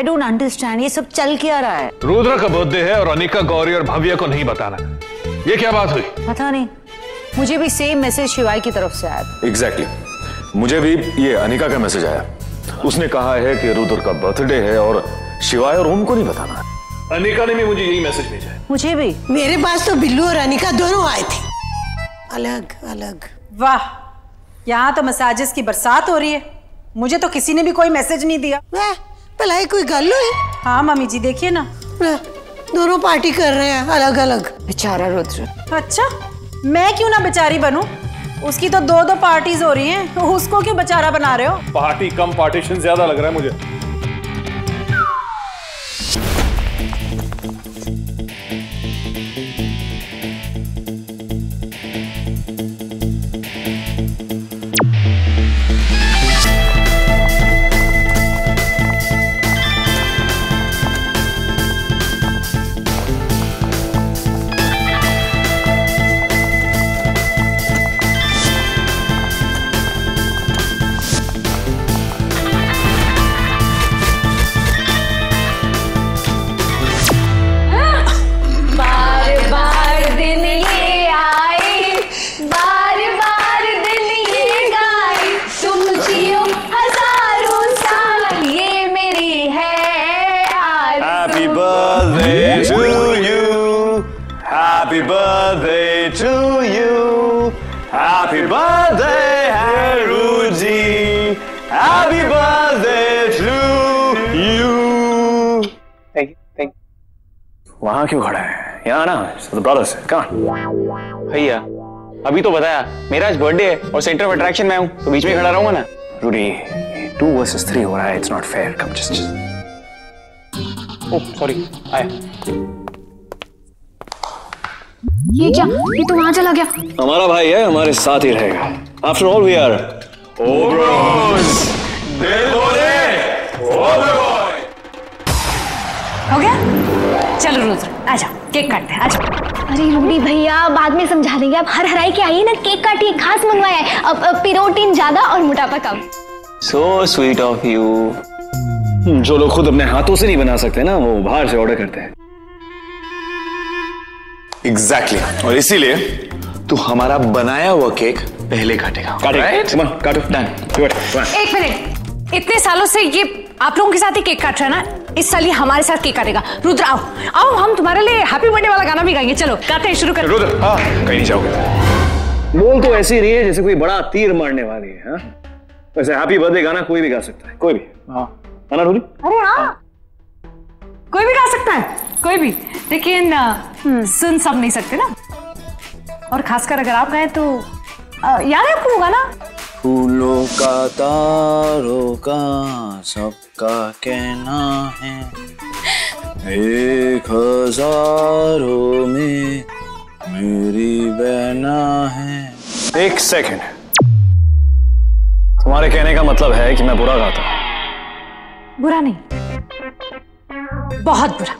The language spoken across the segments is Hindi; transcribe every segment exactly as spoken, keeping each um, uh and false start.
आई डोंट अंडरस्टैंड, ये सब चल क्या रहा है? रुद्र का बर्थडे है और अनिका, गौरी और भव्य को नहीं बताना। ये क्या बात हुई? पता नहीं, मुझे भी सेम मैसेज शिवाय की तरफ से आया। Exactly exactly. मुझे भी ये अनिका का मैसेज आया। उसने कहा है कि रुद्र का बर्थडे है और शिवाय और उनको नहीं बताना है। अनिका ने भी मुझे यही मैसेज भेजा है। मुझे भी। मेरे पास तो बिल्लू और अनिका दोनों आए थे, अलग अलग। वाह, यहाँ तो मसाजेस की बरसात हो रही है। मुझे तो किसी ने भी कोई मैसेज नहीं दिया। वाह, भलाई कोई गल्लू है? हाँ मम्मी जी, देखिए ना, दोनों पार्टी कर रहे हैं अलग अलग। बेचारा रुद्र। अच्छा, मैं क्यों ना बेचारी बनूं? उसकी तो दो दो पार्टीज हो रही हैं, तो उसको क्यों बेचारा बना रहे हो? पार्टी कम पार्टीशन ज्यादा लग रहा है मुझे। Happy birthday to you. Happy birthday, Haruji. Happy birthday to you. Thank you, thank you. वहाँ क्यों खड़ा है? यहाँ ना, the brothers. कहाँ? भैया, अभी तो बताया, मेरा आज बर्थडे है और सेंटर ऑफ अट्रैक्शन में हूँ, तो बीच में खड़ा रहूँगा ना। रूडी, two versus three हो रहा है. It's not fair. Come, just, just. Oh, sorry, आया। ये क्या? ये तो वहां चला गया। हमारा भाई है, हमारे साथ ही रहेगा। After all, we are Obros. हो गया? चलो रुद्र, आजा, केक काटते हैं, आजा। अरे रूडी भैया, बाद में समझा देंगे। आप हर हराई के आइए ना, केक काटिए, खास मंगवाया है। अब, अब प्रोटीन ज्यादा और मोटापा कम। So sweet of you. जो लोग खुद अपने हाथों से नहीं बना सकते ना, वो बाहर से ऑर्डर करते हैं। Exactly exactly. और इसीलिए तू हमारा बनाया हुआ केक पहले काटेगा। काटेगा, काटो, डन। एक मिनट, इतने सालों से ये आप लोगों के साथ ही केक काट रहा है ना, इस साल ये हमारे साथ केक काटेगा। रुद्र आओ, आओ, हम तुम्हारे लिए हैप्पी बर्थडे वाला गाना भी गाएंगे। चलो काटते हैं, शुरू कर। रुद्र, हाँ, कहीं नहीं जाओगे। बोल तो ऐसी रही है जैसे कोई बड़ा तीर मारने वाली है। हाँ, वैसे हैप्पी बर्थडे गाना कोई भी गा सकता है, कोई भी। हाँ, है ना रूडी? अरे हाँ, कोई भी गा सकता है, कोई भी, लेकिन सुन सब नहीं सकते ना। और खासकर अगर आप गाएं तो याद है आपको गाना? फूलों का तारों का सबका कहना है, एक हजारों में मेरी बहना है। एक सेकंड, तुम्हारे कहने का मतलब है कि मैं बुरा गाता हूँ? बुरा नहीं, बहुत बुरा।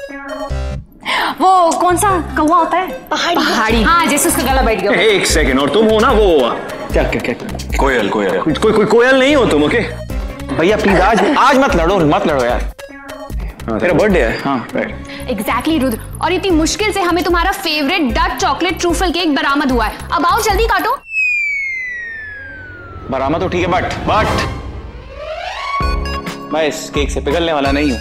वो कौन सा कौवा होता है? पहाड़ी। पहाड़ी, हाँ, जैसे उसका गला बैठ गया। एक सेकंड, और तुम हो ना वो क्या क्या क्या कोयल, कोयल। कोई कोई को, कोयल नहीं हो तुम? ओके भैया प्लीज आज आज मत लड़ो, मत लड़ो यार। तेरा बर्थडे है। हाँ, एग्जैक्टली रुद्र, और इतनी मुश्किल से हमें तुम्हारा favourite Dutch chocolate truffle cake बरामद हुआ है। अब आओ जल्दी काटो। बरामद तो ठीक है, बट बट मैं इस केक से पिघलने वाला नहीं हूँ।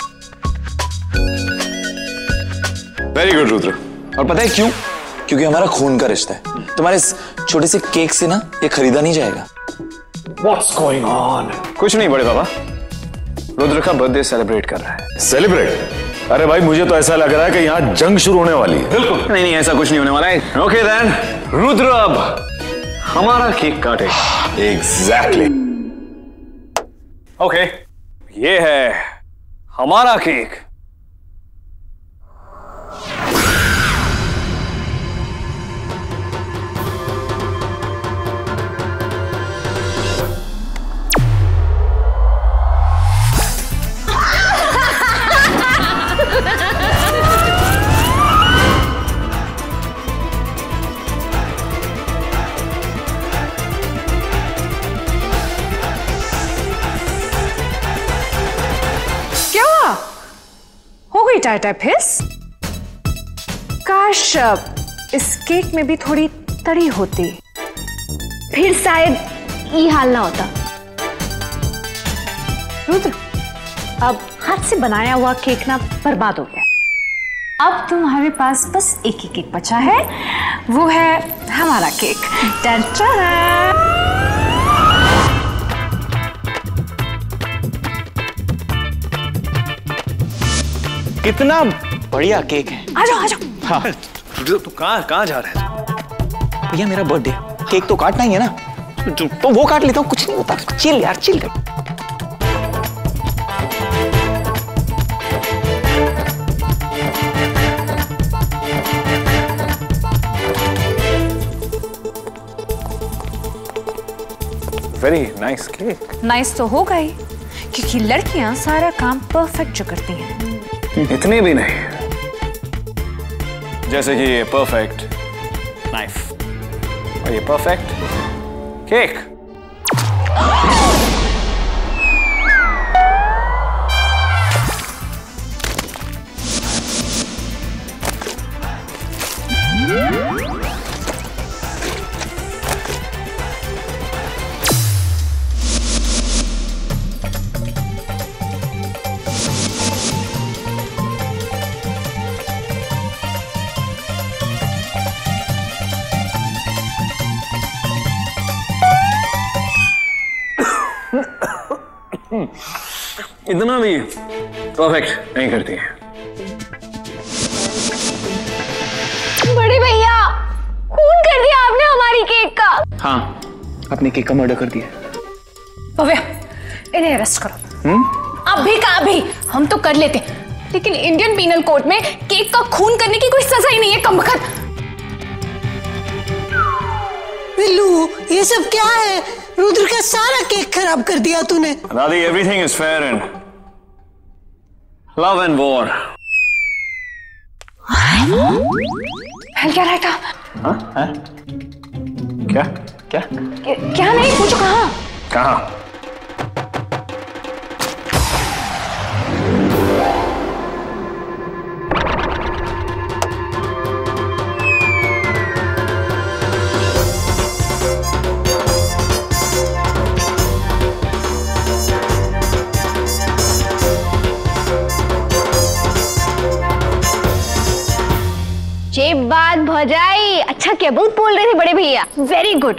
Very good Rudra. और पता है क्यों? क्योंकि हमारा खून का रिश्ता है। तुम्हारे इस छोटे से केक से ना ये खरीदा नहीं जाएगा। What's going on? कुछ नहीं बड़े बाबा, रुद्र का बर्थडे सेलिब्रेट कर रहा है। सेलिब्रेट? अरे भाई, मुझे तो ऐसा लग रहा है कि यहाँ जंग शुरू होने वाली है। बिल्कुल नहीं, नहीं, ऐसा कुछ नहीं होने वाला है। ओके देन, रुद्र अब हमारा केक काटे। एग्जैक्टली। ओके, ये है हमारा केक। क्यों टाइप हिस। काश इस केक में भी थोड़ी तड़ी होती, फिर शायद ये हाल ना होता। रुद्र, अब हाथ से बनाया हुआ केक ना बर्बाद हो गया। अब तुम्हारे पास बस एक ही केक बचा है, वो है हमारा केक। टन-टन-टन। कितना बढ़िया केक है। आ जाओ आ जाओ। हाँ तू कहाँ कहाँ जा रहा है? भैया मेरा बर्थडे, केक तो काटना ही है ना, तो, तो वो काट लेता हूँ, कुछ नहीं होता। चिल यार, चिल कर। Very nice cake. नाइस तो होगा ही, क्योंकि लड़कियां सारा काम परफेक्ट जो करती हैं। इतनी भी नहीं, जैसे कि ये परफेक्ट नाइफ और ये परफेक्ट केक। इतना भी परफेक्ट नहीं करती है। बड़े भैया, खून कर दिया आपने हमारी केक का। हाँ, आपने केक का मर्डर कर दिया। भव्या, इन्हें अरेस्ट करो। हम्म? अभी का अभी। हम तो कर लेते, लेकिन इंडियन पीनल कोड में केक का खून करने की कोई सजा ही नहीं है, कमबख्त। बिल्लू, ये सब क्या है? रुद्र का सारा केक खराब कर दिया तूने। दादी, everything is fair in love and war. पहल क्या रहा था? हाँ? हाँ? क्या क्या क्या नहीं, पूछो कहाँ? कहाँ? जे बात भौजाई, अच्छा क्या बहुत बोल रहे थे बड़े भैया। Very good.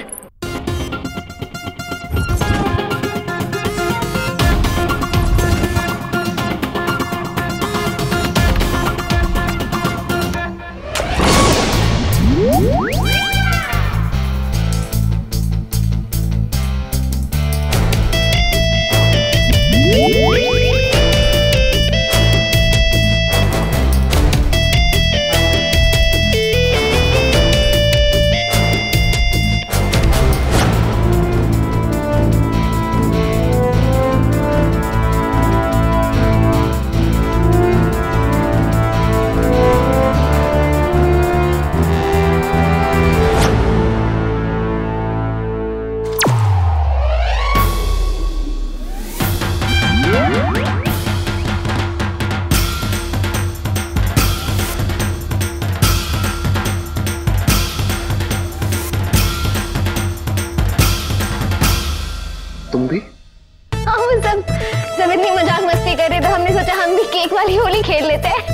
तुम भी? हम सब सब इतनी मजाक मस्ती कर रहे थे, हमने सोचा हम भी केक वाली होली खेल लेते हैं।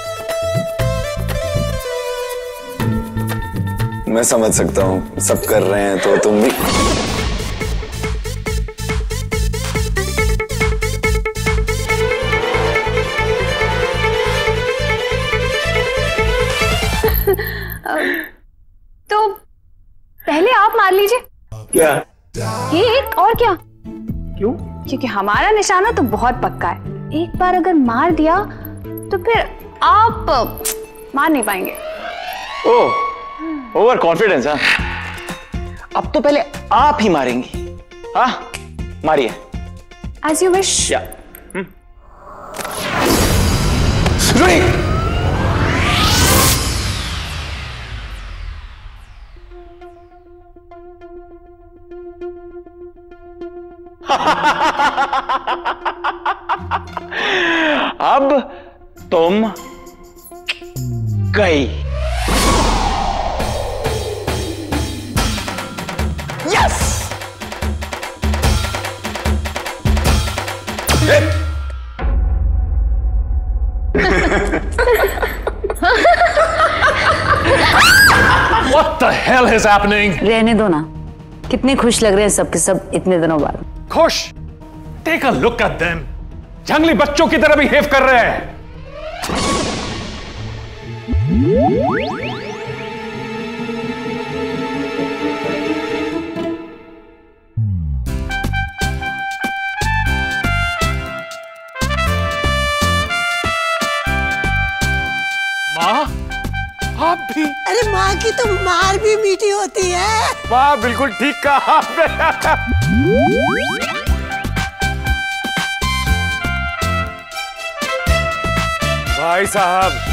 मैं समझ सकता हूँ, सब कर रहे हैं तो तुम भी। तो पहले आप मार लीजिए। क्या? केक और क्या? क्यों? क्योंकि हमारा निशाना तो बहुत पक्का है, एक बार अगर मार दिया तो फिर आप मार नहीं पाएंगे। Oh, overconfidence. हाँ, अब तो पहले आप ही मारेंगी। हाँ, मारिए। As you wish. या अब तुम गई। Yes. What the hell is happening? रहने दो ना, कितने खुश लग रहे हैं सब के सब इतने दिनों बाद। खुश? Take a look at them. जंगली बच्चों की तरह बिहेव कर रहे हैं। माँ, आप भी? अरे माँ की तो मार भी मीठी होती है। वाह, बिल्कुल ठीक कहा आपने। भाई साहब,